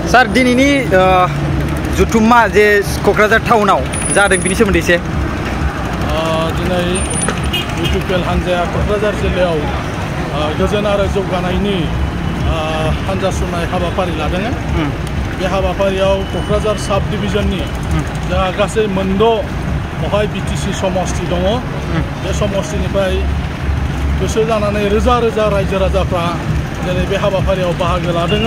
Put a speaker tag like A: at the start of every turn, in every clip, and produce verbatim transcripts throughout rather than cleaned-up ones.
A: सार दिनैनि जुथुम्मा जे क'क्राझार टाउनाव जादों बिनि सोमोन्दै एसे
B: दिनै इउपिपिएल हान्जाया क'क्राझार जिल्लायाव गोजोन आरो जौगानायनि हान्जा सुरनाय हाबाफारि लादों। बे हाबाफारियाव क'क्राझार साब डिभिजननि जोंहा गासै मोनद' बेवहाय बिटिसि समस्ति दङ। बे समस्तिनिफ्राय गोसो जानानै रोजा रोजा रायजो राजाफ्रा दिनै बे हाबाफारियाव बाहागो लादों।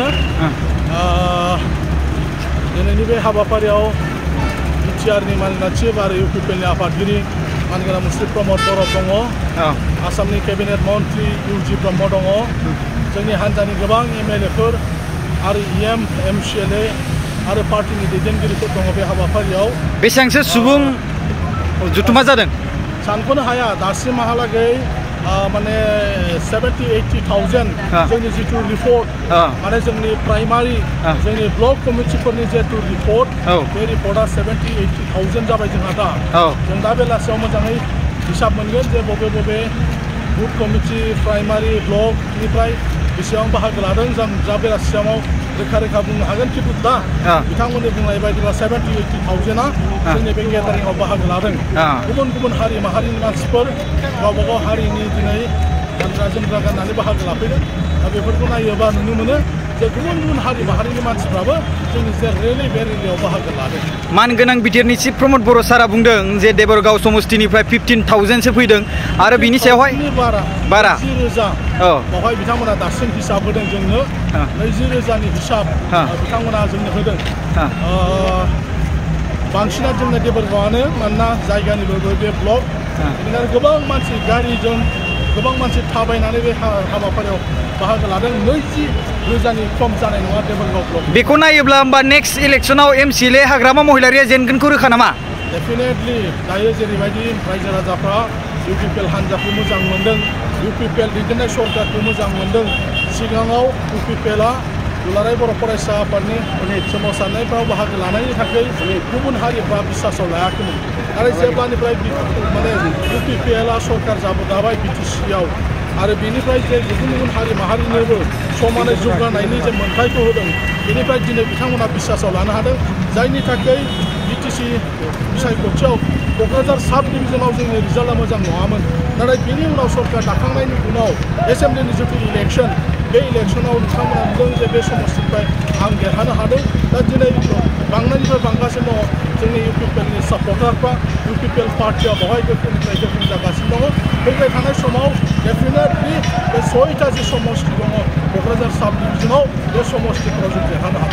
B: दिनैनि बे हाबाफारियाव बिटिआरनि मानगोनां चिफ आरो इउपिपिएलनि आफादगिरि मानगोनां मुस्रि प्रमद बर' दङ, आसामनि केबिनेट मन्त्रि इउजि ब्रह्म दङ, जोंनि हान्जानि गोबां एमएलएफोर आरो इएम एमसिएलए आरो पार्टिनि दैदेनगिरिफोर दङ। बे हाबाफारियाव
A: बेसेबांसो सुबुं जुथुमा जादों
B: सानख'नो हाया। दासिमहालागै माने सेभेन्टि ओइटि थाउजेन्ड जोंनि जिथु रिपर्ट माने जोंनि प्राइमारि जोंनि ब्लक कमिटिफोरनि जिहेतु रिपर्ट बे रिपर्टआ सेभेन्टि ओइटि थाउजेन्ड जाबाय जोंहा दा। जों दा बेलासियाव मोजाङै हिसाब मोनगोन जे बबे बबे बुथ कमिटि प्राइमारि ब्लकनिफ्राय बेसेबां बाहागो लादों। जों दा बेलासियाव रोखा रोखा बुंनो हागोन, खिन्थु दा बिथांमोननि बुंनाय बायदिब्ला सेभेन्टि ओइटि थाउजेन्डआ जोंनि बे गेदारिंआव बाहागो लादों। गुबुन गुबुन हारि माहारिनि मानसिफोर गावबा गाव हारिनि दिनै गानग्रा जोमग्रा गाननानै बाहागो लाफैदों। दा बेफोरखौ नायोबा नुनो मोनो जे गुबुन गुबुन हारि माहारिनि मानसिफ्राबो जोंनि जे रेलि बे रेलियाव बाहागो लादों।
A: मानगोनां बिटिआरनि चिफ प्रमद बर' सारा बुंदों जे देबरगाव समस्तिनिफ्राय फिफ्टिन थाउजेन्डसो फैदों आरो बिनि सायावहाय
B: बारा
A: बारा
B: नैजि रोजा बेवहाय बिथांमोना दासिम हिसाब होदों जोंनो। नैजि रोजानि हिसाब बिथांमोना जोंनो होदों। बांसिना जोंना देबरगावआनो, मानोना जायगानिबो बे ब्लक, बेनिखायनो गोबां मानसि गारिजों गोबां मानसि थाबायनानै बे हाबाफारियाव बाहागो लादों। नैजि रोजानि खम जानाय नङा देबरगाव ब्लक।
A: बेखौ नायोब्ला होमबा नेक्स्ट इलेक्सनाव एमसिएलए हाग्रामा महिलारिया जेनगोनखौ रोखा नामा?
B: डेफिनेटलि दायो जेरैबायदि रायजो राजाफ्रा इउपिपिएल हान्जाखौ मोजां मोनदों, इउपिपिएल दैदेननाय सरकारखौ मोजां मोनदों। सिगाङाव इउपिपिएलआ दुलाराय बर' फरायसा आफादनि सोमावसारनायफ्राव बाहागो लानायनि थाखाय गुबुन हारिफ्रा बिसासाव लायाखैमोन। आरो जेब्लानिफ्राय माने इउपिपिएलआ सरकार जाबाय बिटिसिआव आरो बेनिफ्राय जे गुबुन गुबुन हारि माहारिनोबो समानै जौगानायनि जे मोन्थायखौ होदों, बेनिफ्राय दिनै बिथांमोना बिसासाव लानो हादों। जायनि थाखाय बिटिसि बिसायख'थियाव क'क्राझार साब डिभिजनाव जोंनि रिजाल्टआ मोजां नङामोन। नाथाय बेनि उनाव सरकार दाखांनायनि उनाव एसेम्ब्लिनि जिथु इलेक्सन, बे इलेक्सनाव बिथांमोना नुदों जे बे समस्तिनिफ्राय आं देरहानो हादों। दा दिनै बांनायनिफ्राय बांगासिनो दङ जोंनि इउपिपिएलनि सापर्टारफ्रा। इउपिपिएल पार्टिया बेवहाय गोख्रोंनिफ्राय गोख्रों जागासिनो दङ। फैबाय थानाय समाव डेफिनेटलि बे सयथा जि समस्ति दङ क'क्राझार साब डिभिजनाव, बे समस्तिफोराव जों देरहानो हागोन।